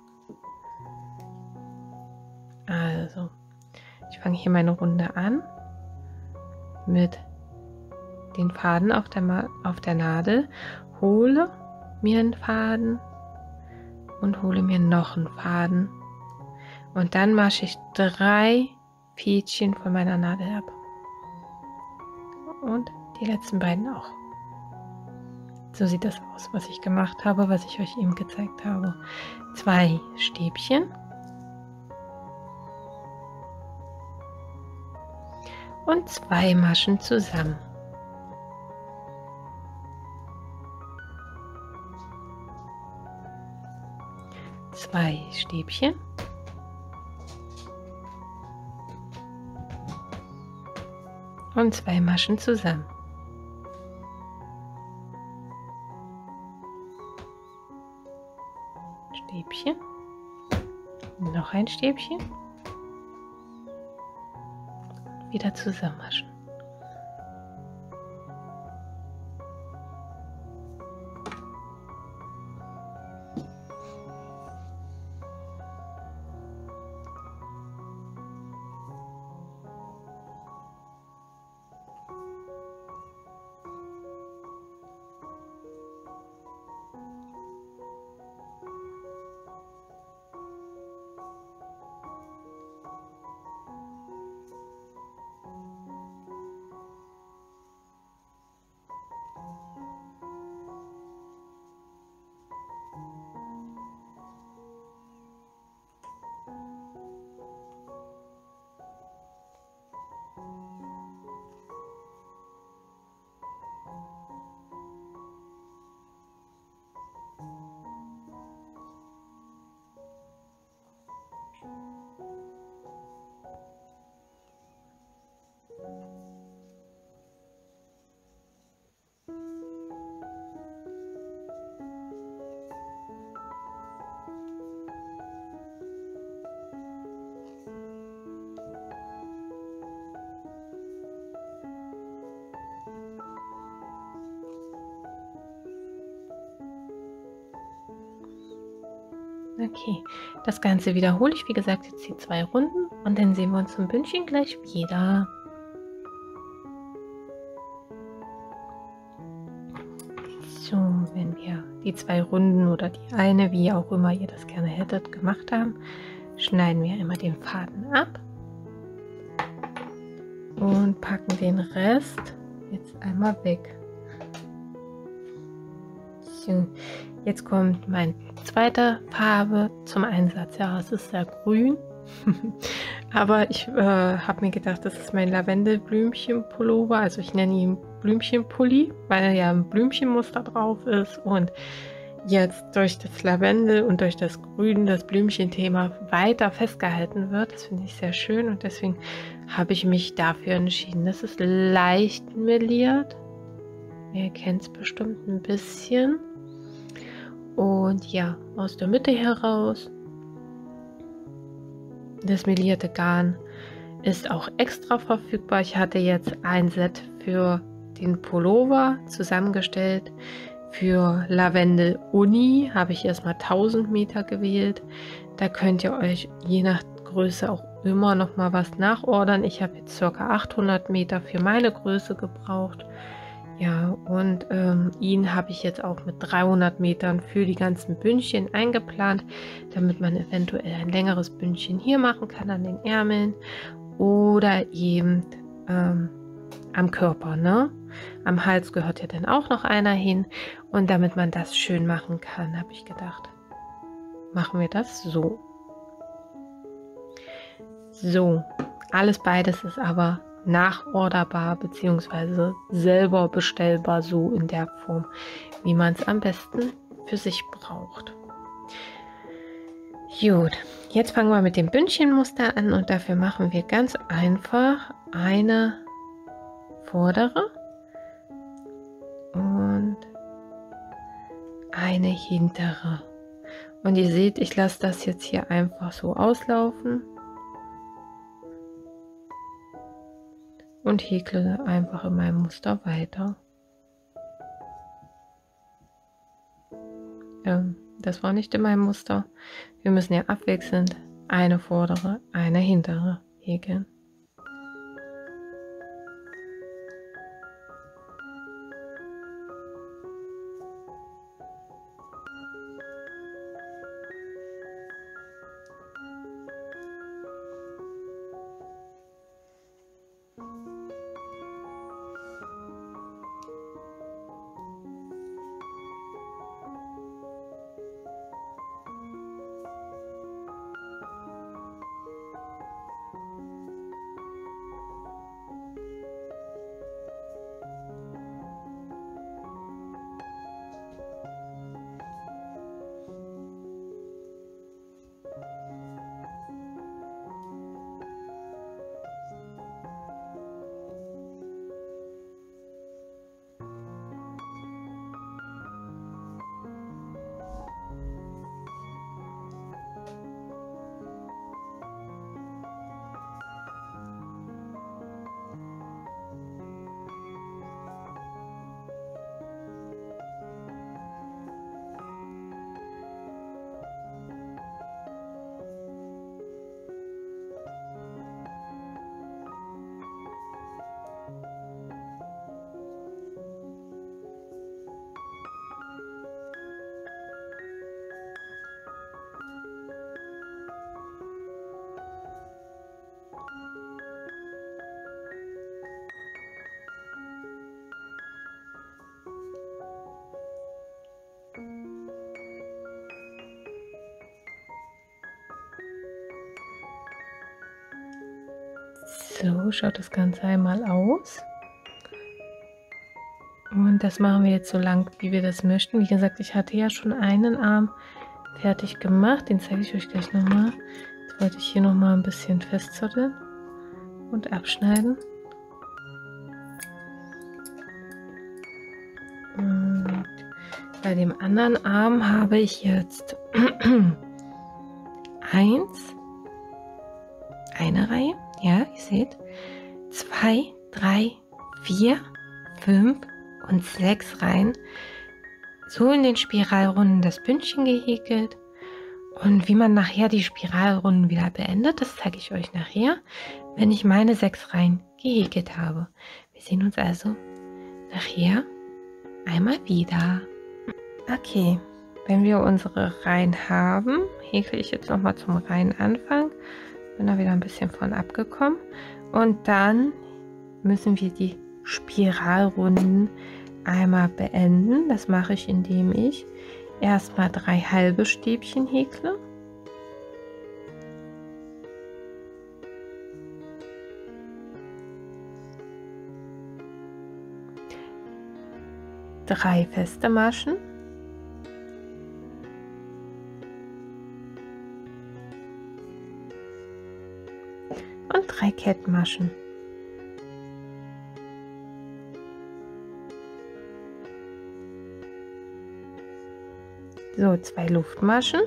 Also, ich fange hier meine Runde an mit den Faden auf der Nadel. Hole mir einen Faden und hole mir noch einen Faden und dann mache ich 3 Fädchen von meiner Nadel ab. Und die letzten beiden auch. So sieht das aus, was ich gemacht habe, was ich euch eben gezeigt habe. 2 Stäbchen und 2 Maschen zusammen. Zwei Stäbchen und 2 Maschen zusammen. Stäbchen, noch ein Stäbchen, wieder zusammenmaschen. Okay, das Ganze wiederhole ich, wie gesagt, jetzt die 2 Runden und dann sehen wir uns zum Bündchen gleich wieder. So, wenn wir die 2 Runden oder die eine, wie auch immer ihr das gerne hättet, gemacht haben, schneiden wir einmal den Faden ab und packen den Rest jetzt einmal weg. So, jetzt kommt meine zweite Farbe zum Einsatz. Ja, es ist sehr grün, aber ich habe mir gedacht, das ist mein Lavendelblümchen-Pullover. Also ich nenne ihn Blümchenpulli, weil ja ein Blümchenmuster drauf ist. Und jetzt durch das Lavendel und durch das Grün das Blümchenthema weiter festgehalten wird. Das finde ich sehr schön und deswegen habe ich mich dafür entschieden. Das ist leicht meliert. Ihr kennt es bestimmt ein bisschen. Und ja, aus der Mitte heraus. Das melierte Garn ist auch extra verfügbar. Ich hatte jetzt ein Set für den Pullover zusammengestellt. Für Lavendel Uni habe ich erstmal 1000 Meter gewählt. Da könnt ihr euch je nach Größe auch immer noch mal was nachordern. Ich habe jetzt ca. 800 Meter für meine Größe gebraucht. Ja, und ihn habe ich jetzt auch mit 300 Metern für die ganzen Bündchen eingeplant, damit man eventuell ein längeres Bündchen hier machen kann an den Ärmeln oder eben am Körper, ne? Am Hals gehört ja dann auch noch einer hin und damit man das schön machen kann, habe ich gedacht, machen wir das so. So, alles beides ist aber nachorderbar bzw. selber bestellbar, so in der Form, wie man es am besten für sich braucht. Gut, jetzt fangen wir mit dem Bündchenmuster an und dafür machen wir ganz einfach eine vordere und eine hintere. Und ihr seht, ich lasse das jetzt hier einfach so auslaufen. Und häkle einfach in meinem Muster weiter. Das war nicht in meinem Muster. Wir müssen ja abwechselnd eine vordere, eine hintere häkeln. So schaut das Ganze einmal aus. Und das machen wir jetzt so lang, wie wir das möchten. Wie gesagt, ich hatte ja schon einen Arm fertig gemacht. Den zeige ich euch gleich nochmal. Jetzt wollte ich hier nochmal ein bisschen festzotteln und abschneiden. Und bei dem anderen Arm habe ich jetzt eine Reihe, ja, ihr seht, 2, 3, 4, 5 und 6 Reihen, so in den Spiralrunden das Bündchen gehäkelt. Und wie man nachher die Spiralrunden wieder beendet, das zeige ich euch nachher, wenn ich meine 6 Reihen gehäkelt habe. Wir sehen uns also nachher einmal wieder. Okay, wenn wir unsere Reihen haben, häkle ich jetzt nochmal zum Reihenanfang. Bin da wieder ein bisschen von abgekommen. Und dann müssen wir die Spiralrunden einmal beenden. Das mache ich, indem ich erstmal 3 halbe Stäbchen häkle. Drei feste Maschen. Und 3 Kettmaschen. So, 2 Luftmaschen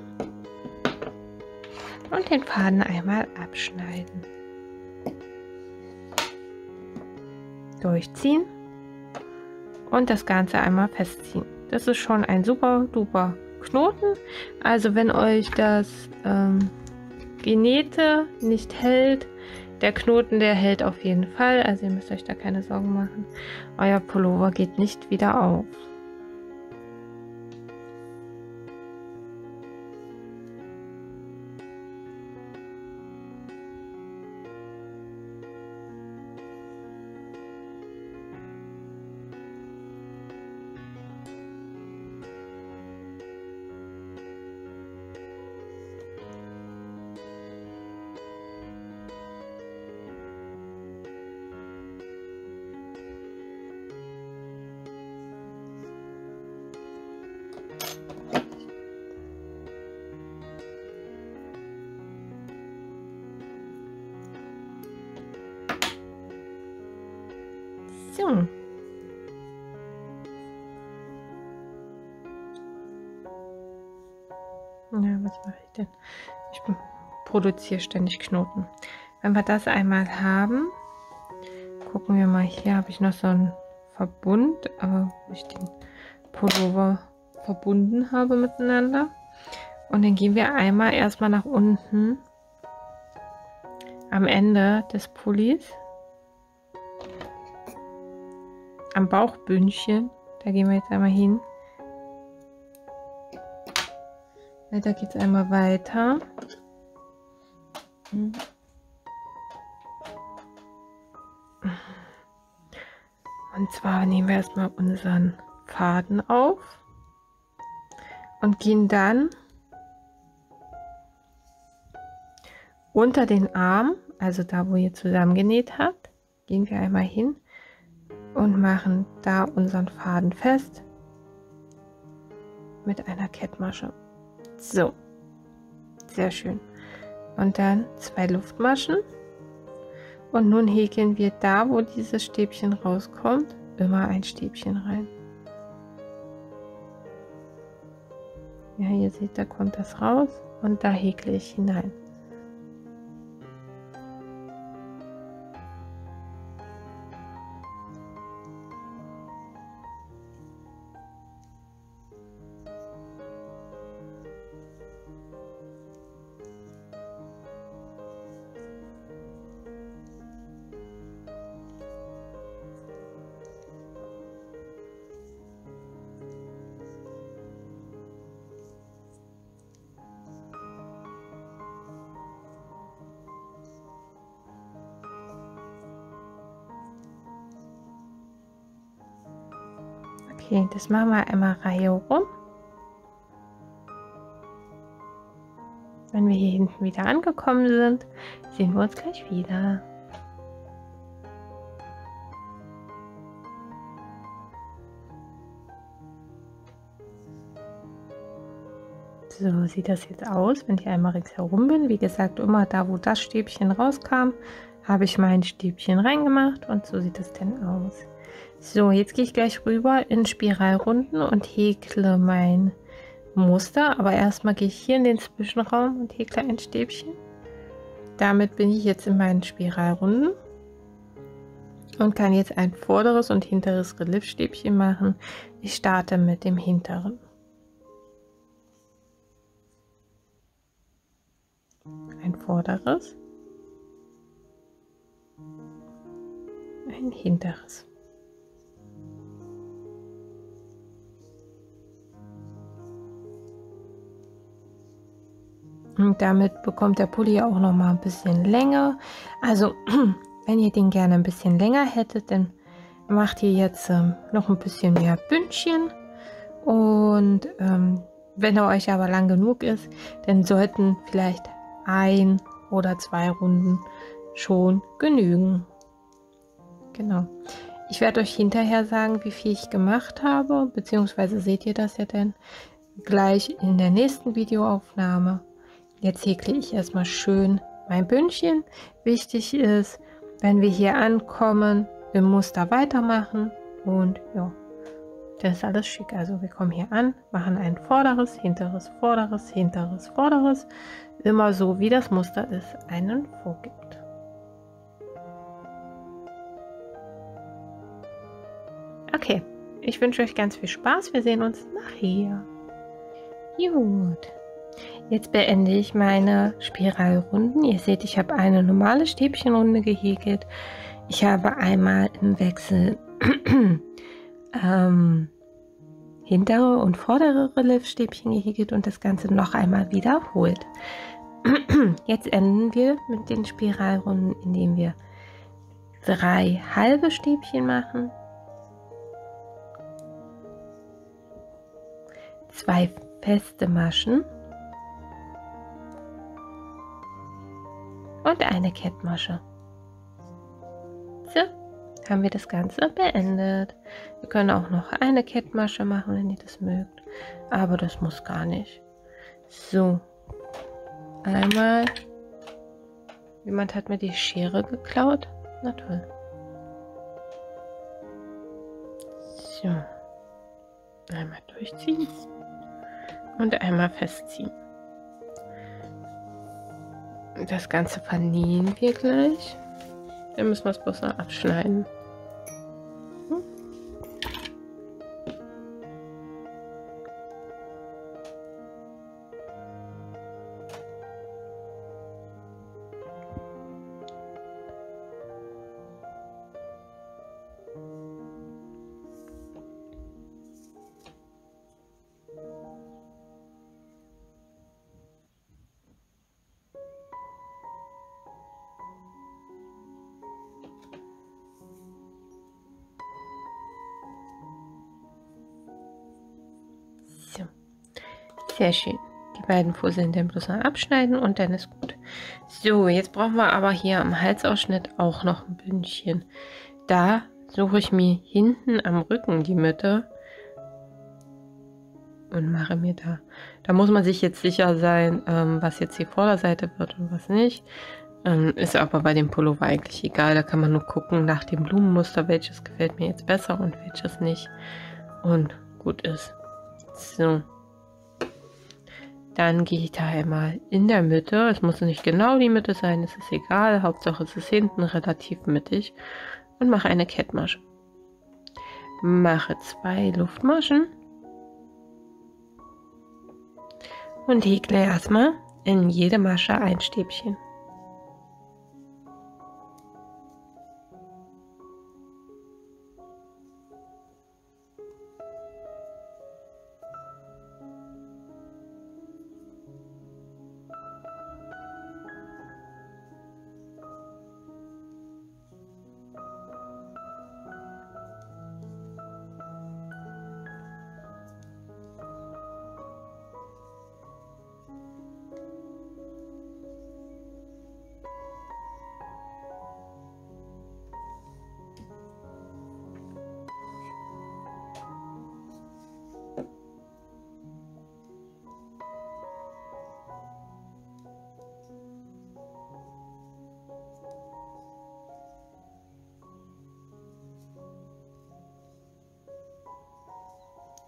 und den Faden einmal abschneiden. Durchziehen und das Ganze einmal festziehen. Das ist schon ein super duper Knoten. Also wenn euch das Genähte nicht hält, der Knoten, der hält auf jeden Fall. Also ihr müsst euch da keine Sorgen machen. Euer Pullover geht nicht wieder auf. So. Ja, was mache ich denn? Ich produziere ständig Knoten. Wenn wir das einmal haben, gucken wir mal, hier habe ich noch so einen Verbund, wo ich den Pullover verbunden habe miteinander. Und dann gehen wir einmal erstmal nach unten am Ende des Pullis, am Bauchbündchen, da gehen wir jetzt einmal hin. Da geht es einmal weiter. Und zwar nehmen wir erstmal unseren Faden auf und gehen dann unter den Arm, also da wo ihr zusammengenäht habt, gehen wir einmal hin und machen da unseren Faden fest mit einer Kettmasche. So, sehr schön. Und dann 2 Luftmaschen und nun häkeln wir da, wo dieses Stäbchen rauskommt, immer ein Stäbchen rein. Ja, ihr seht, da kommt das raus und da häkle ich hinein. Okay, das machen wir einmal Reihe rum. Wenn wir hier hinten wieder angekommen sind, sehen wir uns gleich wieder. So sieht das jetzt aus, wenn ich einmal ringsherum bin. Wie gesagt, immer da, wo das Stäbchen rauskam, habe ich mein Stäbchen reingemacht und so sieht das dann aus. So, jetzt gehe ich gleich rüber in Spiralrunden und häkle mein Muster, aber erstmal gehe ich hier in den Zwischenraum und häkle ein Stäbchen. Damit bin ich jetzt in meinen Spiralrunden und kann jetzt ein vorderes und hinteres Reliefstäbchen machen. Ich starte mit dem hinteren. Ein vorderes, ein hinteres. Und damit bekommt der Pulli auch noch mal ein bisschen Länge. Also wenn ihr den gerne ein bisschen länger hättet, dann macht ihr jetzt noch ein bisschen mehr Bündchen. Und wenn er euch aber lang genug ist, dann sollten vielleicht 1 oder 2 Runden schon genügen. Genau. Ich werde euch hinterher sagen, wie viel ich gemacht habe, beziehungsweise seht ihr das ja dann gleich in der nächsten Videoaufnahme. Jetzt häkle ich erstmal schön mein Bündchen. Wichtig ist, wenn wir hier ankommen, im Muster weitermachen und ja, dann ist alles schick. Also wir kommen hier an, machen ein vorderes, hinteres, vorderes, hinteres, vorderes. Immer so, wie das Muster es einen vorgibt. Okay, ich wünsche euch ganz viel Spaß. Wir sehen uns nachher. Gut. Jetzt beende ich meine Spiralrunden. Ihr seht, ich habe eine normale Stäbchenrunde gehäkelt. Ich habe einmal im Wechsel hintere und vordere Reliefstäbchen gehäkelt und das Ganze noch einmal wiederholt. Jetzt enden wir mit den Spiralrunden, indem wir 3 halbe Stäbchen machen, 2 feste Maschen und eine Kettmasche. So, haben wir das Ganze beendet. Wir können auch noch eine Kettmasche machen, wenn ihr das mögt, aber das muss gar nicht. So, einmal, jemand hat mir die Schere geklaut. Na toll. So, einmal durchziehen und einmal festziehen. Das Ganze vernähen wir gleich. Dann müssen wir es bloß noch abschneiden. So. Sehr schön. Die beiden Fusseln dann bloß noch abschneiden und dann ist gut. So, jetzt brauchen wir aber hier am Halsausschnitt auch noch ein Bündchen. Da suche ich mir hinten am Rücken die Mitte und mache mir da muss man sich jetzt sicher sein, was jetzt die Vorderseite wird und was nicht. Ist aber bei dem Pullover eigentlich egal, da kann man nur gucken nach dem Blumenmuster, welches gefällt mir jetzt besser und welches nicht. Und gut ist. So. Dann gehe ich da einmal in der Mitte. Es muss nicht genau die Mitte sein, es ist egal. Hauptsache es ist hinten relativ mittig. Und mache eine Kettmasche. Mache 2 Luftmaschen. Und häkle erstmal in jede Masche ein Stäbchen.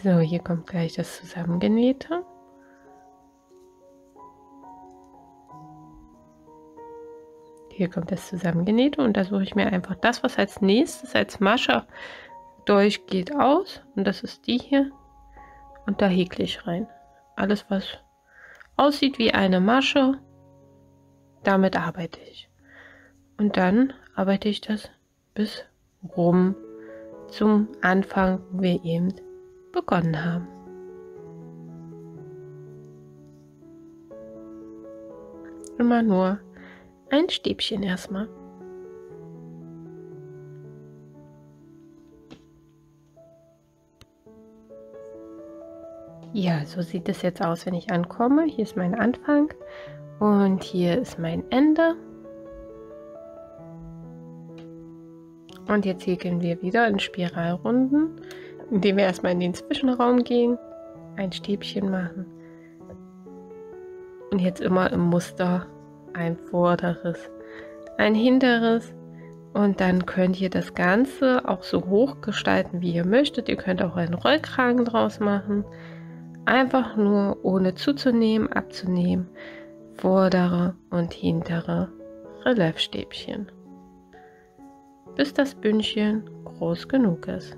So, hier kommt gleich das Zusammengenähte. Hier kommt das Zusammengenähte und da suche ich mir einfach das, was als nächstes als Masche durchgeht, aus. Und das ist die hier. Und da häkle ich rein. Alles, was aussieht wie eine Masche, damit arbeite ich. Und dann arbeite ich das bis rum zum Anfang, wo wir eben begonnen haben. Immer nur ein Stäbchen erstmal. Ja, so sieht es jetzt aus, wenn ich ankomme. Hier ist mein Anfang und hier ist mein Ende. Und jetzt häkeln wir wieder in Spiralrunden, indem wir erstmal in den Zwischenraum gehen, ein Stäbchen machen und jetzt immer im Muster ein vorderes, ein hinteres und dann könnt ihr das Ganze auch so hoch gestalten, wie ihr möchtet. Ihr könnt auch einen Rollkragen draus machen, einfach nur ohne zuzunehmen, abzunehmen, vordere und hintere Reliefstäbchen, bis das Bündchen groß genug ist.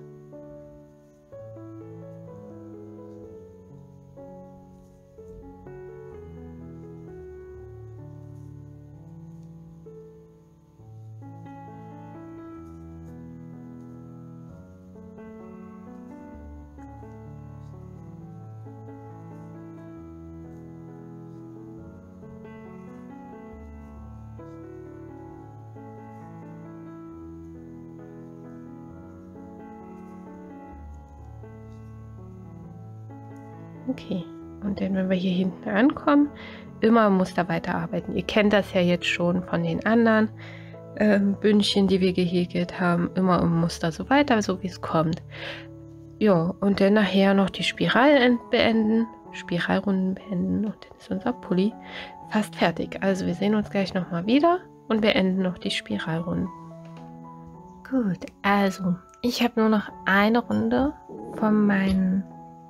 Okay, und dann, wenn wir hier hinten ankommen, immer im Muster weiterarbeiten. Ihr kennt das ja jetzt schon von den anderen Bündchen, die wir gehäkelt haben. Immer im Muster so weiter, so wie es kommt. Ja, und dann nachher noch die Spiralrunden beenden und dann ist unser Pulli fast fertig. Also wir sehen uns gleich nochmal wieder und beenden noch die Spiralrunden. Gut, also ich habe nur noch eine Runde von meinen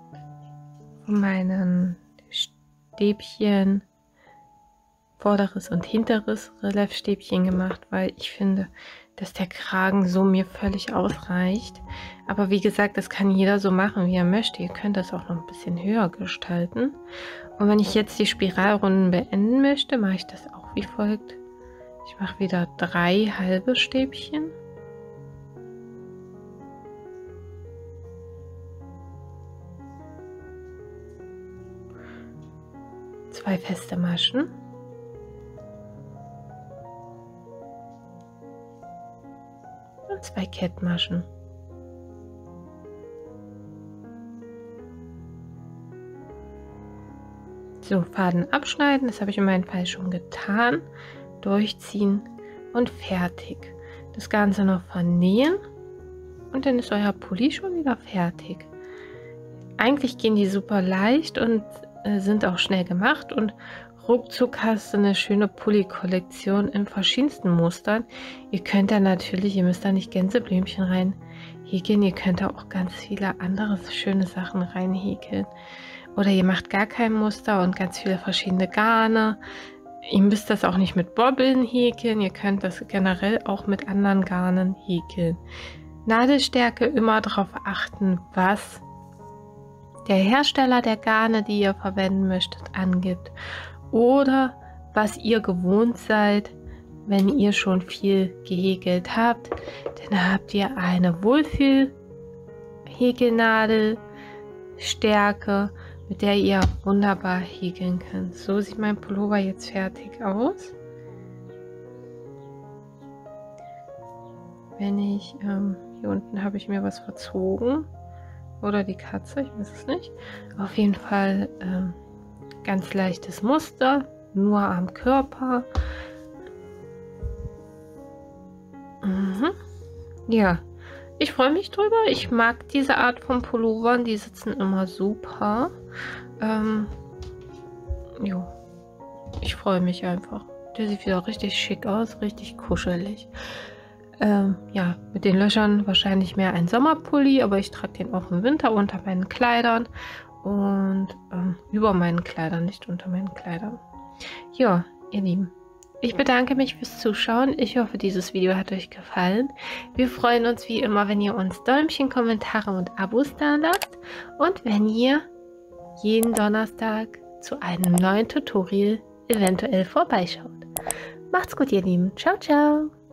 Stäbchen, vorderes und hinteres Reliefstäbchen gemacht, weil ich finde, dass der Kragen so mir völlig ausreicht. Aber wie gesagt, das kann jeder so machen, wie er möchte. Ihr könnt das auch noch ein bisschen höher gestalten. Und wenn ich jetzt die Spiralrunden beenden möchte, mache ich das auch wie folgt. Ich mache wieder 3 halbe Stäbchen. Zwei feste Maschen. Und 2 Kettmaschen. So, Faden abschneiden, das habe ich in meinem Fall schon getan. Durchziehen und fertig. Das Ganze noch vernähen und dann ist euer Pulli schon wieder fertig. Eigentlich gehen die super leicht und sind auch schnell gemacht und ruckzuck hast du eine schöne Pulli-Kollektion in verschiedensten Mustern. Ihr könnt da natürlich, ihr müsst da nicht Gänseblümchen rein häkeln, ihr könnt da auch ganz viele andere schöne Sachen rein häkeln. Oder ihr macht gar kein Muster und ganz viele verschiedene Garne. Ihr müsst das auch nicht mit Bobbeln häkeln, ihr könnt das generell auch mit anderen Garnen häkeln. Nadelstärke immer darauf achten, was der Hersteller der Garne, die ihr verwenden möchtet, angibt. Oder was ihr gewohnt seid, wenn ihr schon viel gehäkelt habt. Dann habt ihr eine Wohlfühl-Häkelnadelstärke, mit der ihr wunderbar häkeln könnt. So sieht mein Pullover jetzt fertig aus. Wenn ich, hier unten habe ich mir was verzogen. Oder die Katze, ich weiß es nicht. Auf jeden Fall ganz leichtes Muster, nur am Körper. Ja, ich freue mich drüber. Ich mag diese Art von Pullovern, die sitzen immer super. Jo, ich freue mich einfach. Der sieht wieder richtig schick aus, richtig kuschelig. Ja, mit den Löchern wahrscheinlich mehr ein Sommerpulli, aber ich trage den auch im Winter unter meinen Kleidern und über meinen Kleidern, nicht unter meinen Kleidern. Ja, ihr Lieben, ich bedanke mich fürs Zuschauen. Ich hoffe, dieses Video hat euch gefallen. Wir freuen uns wie immer, wenn ihr uns Däumchen, Kommentare und Abos da lasst und wenn ihr jeden Donnerstag zu einem neuen Tutorial eventuell vorbeischaut. Macht's gut, ihr Lieben. Ciao, ciao.